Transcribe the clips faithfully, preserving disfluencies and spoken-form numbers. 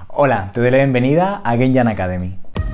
Hola, te doy la bienvenida a Game Jam Academy.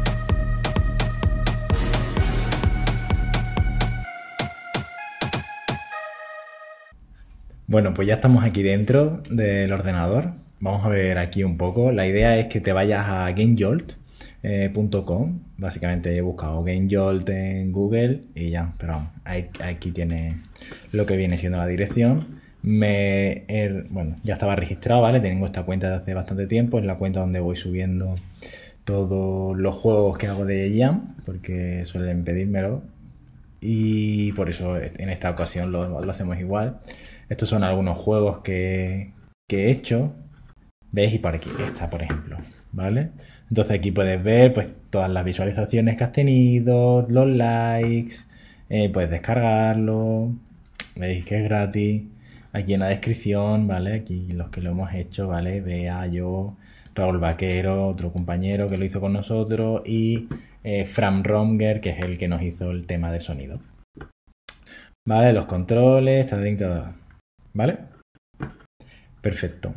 Bueno, pues ya estamos aquí dentro del ordenador. Vamos a ver aquí un poco. La idea es que te vayas a gamejolt punto com. Básicamente he buscado GameJolt en Google y ya, pero vamos, aquí tiene lo que viene siendo la dirección. Me he, bueno, ya estaba registrado, ¿vale? Tengo esta cuenta de hace bastante tiempo. Es la cuenta donde voy subiendo todos los juegos que hago de Jam, porque suelen pedírmelo. Y por eso en esta ocasión lo, lo hacemos igual. Estos son algunos juegos que, que he hecho. ¿Veis? Y por aquí está, por ejemplo, ¿vale? Entonces aquí puedes ver pues todas las visualizaciones que has tenido, los likes, eh, puedes descargarlo. Veis que es gratis. Aquí en la descripción, ¿vale? Aquí los que lo hemos hecho, ¿vale? Bea, yo, Raúl Vaquero, otro compañero que lo hizo con nosotros, y eh, Fran Romger, que es el que nos hizo el tema de sonido. ¿Vale? Los controles, ¿vale? Perfecto.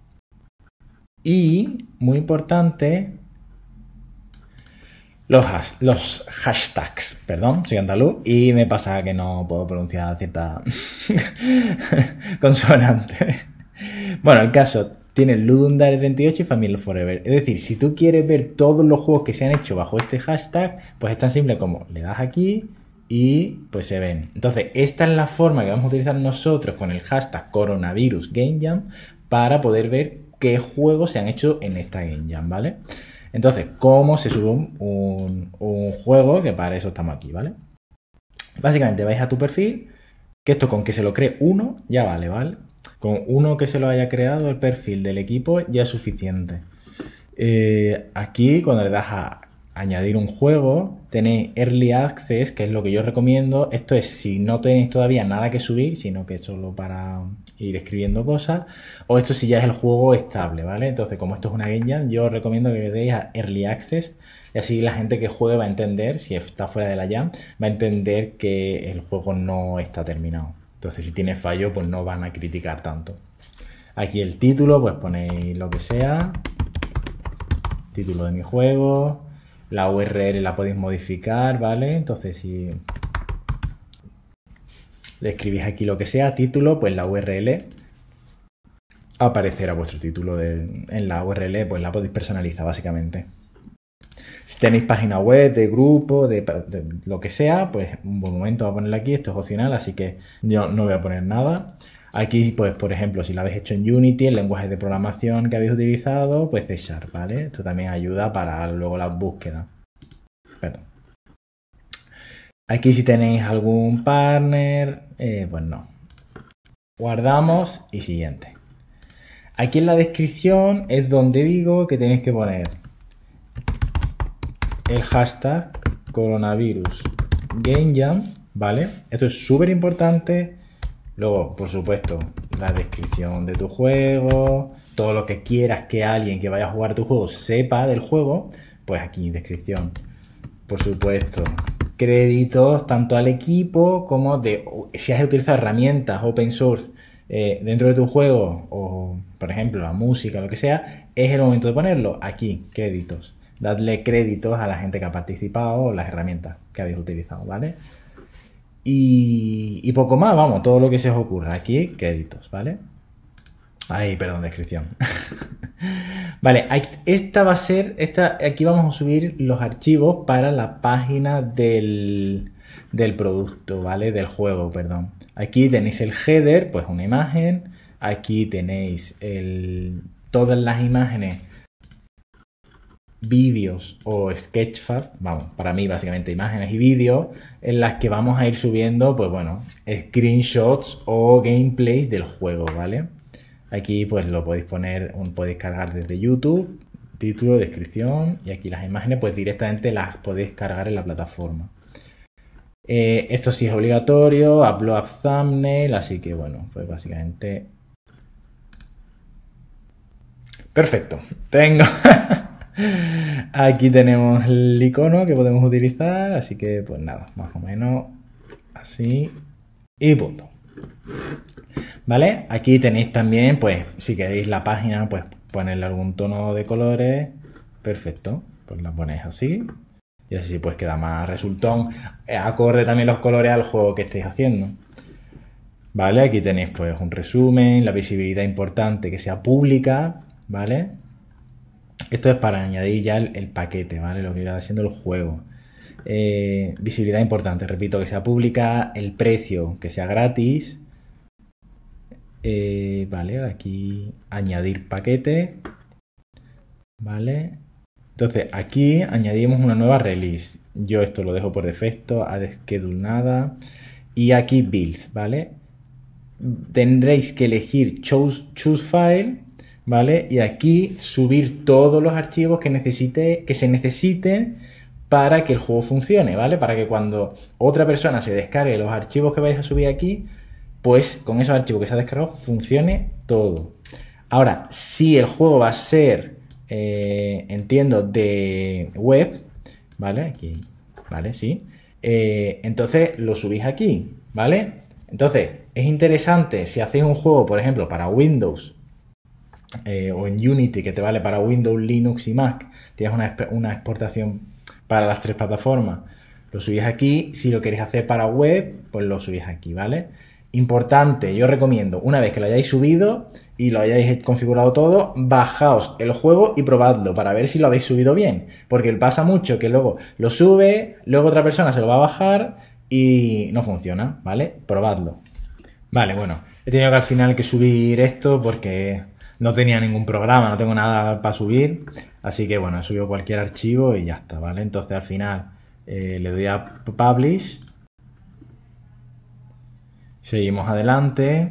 Y, muy importante, los, hash, los hashtags. Perdón, soy andaluz y me pasa que no puedo pronunciar cierta consonante. Bueno, el caso, tiene Ludundare treinta y ocho y Family Forever. Es decir, si tú quieres ver todos los juegos que se han hecho bajo este hashtag, pues es tan simple como le das aquí y pues se ven. Entonces, esta es la forma que vamos a utilizar nosotros con el hashtag Coronavirus Game Jam para poder ver qué juegos se han hecho en esta Game Jam, ¿vale? Entonces, ¿cómo se sube un, un, un juego? Que para eso estamos aquí, ¿vale? Básicamente vais a tu perfil, que esto con que se lo cree uno ya vale, ¿vale? Con uno que se lo haya creado el perfil del equipo ya es suficiente. Eh, aquí, cuando le das a añadir un juego, tenéis Early Access, que es lo que yo recomiendo. Esto es si no tenéis todavía nada que subir, sino que es solo para ir escribiendo cosas, o esto si ya es el juego estable, ¿vale? Entonces, como esto es una Game Jam, yo os recomiendo que le deis a Early Access, y así la gente que juegue va a entender, si está fuera de la Jam, va a entender que el juego no está terminado. Entonces, si tiene fallo, pues no van a criticar tanto. Aquí el título, pues ponéis lo que sea, título de mi juego. La U R L la podéis modificar, ¿vale? Entonces, si le escribís aquí lo que sea, título, pues la U R L aparecerá vuestro título de, en la U R L, pues la podéis personalizar básicamente. Si tenéis página web, de grupo, de, de lo que sea, pues un buen momento va a ponerla aquí. Esto es opcional, así que yo no voy a poner nada. Aquí, pues, por ejemplo, si lo habéis hecho en Unity, el lenguaje de programación que habéis utilizado, pues C Sharp, ¿vale? Esto también ayuda para luego las búsquedas. Perdón. Aquí si tenéis algún partner, eh, pues no. Guardamos y siguiente. Aquí en la descripción es donde digo que tenéis que poner el hashtag coronavirus Game Jam, ¿vale? Esto es súper importante. Luego, por supuesto, la descripción de tu juego, todo lo que quieras que alguien que vaya a jugar tu juego sepa del juego, pues aquí descripción. Por supuesto, créditos tanto al equipo como de si has utilizado herramientas open source eh, dentro de tu juego, o por ejemplo la música, lo que sea, es el momento de ponerlo aquí, créditos. Dadle créditos a la gente que ha participado o las herramientas que habéis utilizado, ¿vale? Y, y poco más, vamos, todo lo que se os ocurra. Aquí, créditos, ¿vale? Ay, perdón, descripción. Vale, esta va a ser, esta, aquí vamos a subir los archivos para la página del, del producto, ¿vale? Del juego, perdón. Aquí tenéis el header, pues una imagen. Aquí tenéis el, todas las imágenes, vídeos o Sketchfab, vamos, para mí básicamente imágenes y vídeos en las que vamos a ir subiendo, pues bueno, screenshots o gameplays del juego, ¿vale? Aquí pues lo podéis poner, podéis cargar desde YouTube, título, descripción, y aquí las imágenes pues directamente las podéis cargar en la plataforma. Eh, esto sí es obligatorio, upload thumbnail, así que bueno, pues básicamente... Perfecto, tengo... Aquí tenemos el icono que podemos utilizar, así que pues nada, más o menos así y punto. ¿Vale? Aquí tenéis también, pues si queréis la página, pues ponerle algún tono de colores, perfecto, pues la ponéis así y así pues queda más resultón, acorde también los colores al juego que estéis haciendo. Vale, aquí tenéis pues un resumen, la visibilidad importante que sea pública, ¿vale? Esto es para añadir ya el, el paquete, ¿vale? Lo que va haciendo el juego. Eh, visibilidad importante, repito, que sea pública, el precio que sea gratis. Eh, vale, aquí añadir paquete. Vale. Entonces aquí añadimos una nueva release. Yo esto lo dejo por defecto, add schedule nada. Y aquí builds, ¿vale? Tendréis que elegir choose, choose file, ¿vale? Y aquí subir todos los archivos que, necesite, que se necesiten para que el juego funcione, ¿vale? Para que cuando otra persona se descargue los archivos que vais a subir aquí, pues con esos archivos que se ha descargado funcione todo. Ahora, si el juego va a ser, eh, entiendo, de web, ¿vale? Aquí, ¿vale? Sí. Eh, entonces lo subís aquí, ¿vale? Entonces, es interesante si hacéis un juego, por ejemplo, para Windows eh, o en Unity, que te vale para Windows, Linux y Mac, tienes una, una exportación para las tres plataformas, lo subís aquí. Si lo queréis hacer para web, pues lo subís aquí, ¿vale? Importante, yo recomiendo, una vez que lo hayáis subido y lo hayáis configurado todo, bajaos el juego y probadlo para ver si lo habéis subido bien. Porque pasa mucho que luego lo sube, luego otra persona se lo va a bajar y no funciona, ¿vale? Probadlo. Vale, bueno, he tenido que al final que subir esto porque no tenía ningún programa, no tengo nada para subir. Así que bueno, he subido cualquier archivo y ya está, ¿vale? Entonces al final eh, le doy a Publish. Seguimos adelante.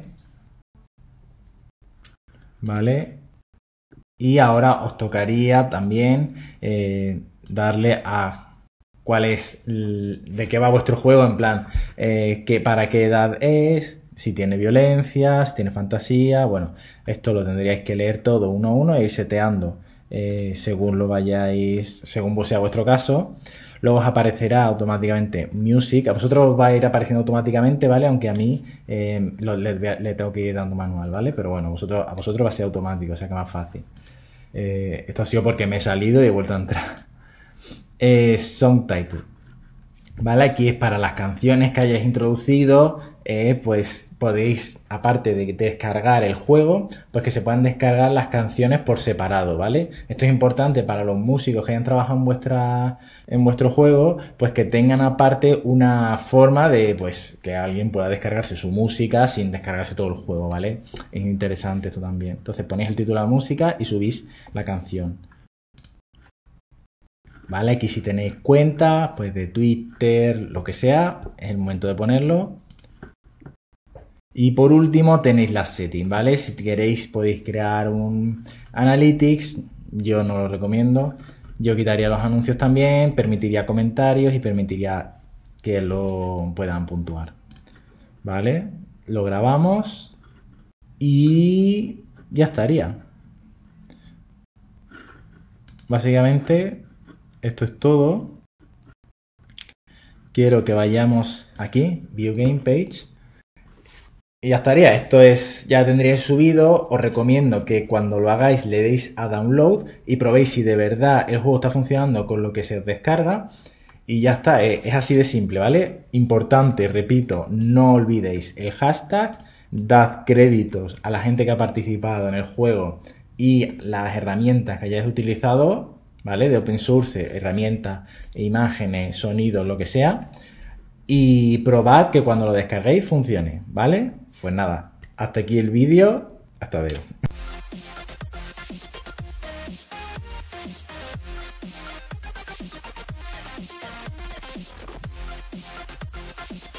Vale. Y ahora os tocaría también eh, darle a cuál es, de qué va vuestro juego, en plan, eh, que, para qué edad es, si tiene violencia, si tiene fantasía. Bueno, esto lo tendríais que leer todo uno a uno e ir seteando eh, según lo vayáis, según sea vuestro caso. Luego os aparecerá automáticamente Music. A vosotros os va a ir apareciendo automáticamente, ¿vale? Aunque a mí eh, lo, le, le tengo que ir dando manual, ¿vale? Pero bueno, vosotros, a vosotros va a ser automático, o sea que más fácil. Eh, esto ha sido porque me he salido y he vuelto a entrar. Eh, Song Title. ¿Vale? Aquí es para las canciones que hayáis introducido, eh, pues podéis, aparte de descargar el juego, pues que se puedan descargar las canciones por separado, ¿vale? Esto es importante para los músicos que hayan trabajado en vuestra, en vuestro juego, pues que tengan aparte una forma de, pues, que alguien pueda descargarse su música sin descargarse todo el juego, ¿vale? Es interesante esto también. Entonces ponéis el título de la música y subís la canción. ¿Vale? Aquí si tenéis cuenta, pues de Twitter, lo que sea, es el momento de ponerlo. Y por último tenéis las settings, ¿vale? Si queréis podéis crear un Analytics, yo no lo recomiendo. Yo quitaría los anuncios también, permitiría comentarios y permitiría que lo puedan puntuar. ¿Vale? Lo grabamos y ya estaría. Básicamente esto es todo. Quiero que vayamos aquí, View Game Page. Y ya estaría. Esto es, ya tendríais subido. Os recomiendo que cuando lo hagáis le deis a Download y probéis si de verdad el juego está funcionando con lo que se descarga. Y ya está, es así de simple, ¿vale? Importante, repito, no olvidéis el hashtag. Dad créditos a la gente que ha participado en el juego y las herramientas que hayáis utilizado, ¿vale? De open source, herramientas, imágenes, sonidos, lo que sea. Y probad que cuando lo descarguéis funcione, ¿vale? Pues nada, hasta aquí el vídeo. Hasta luego.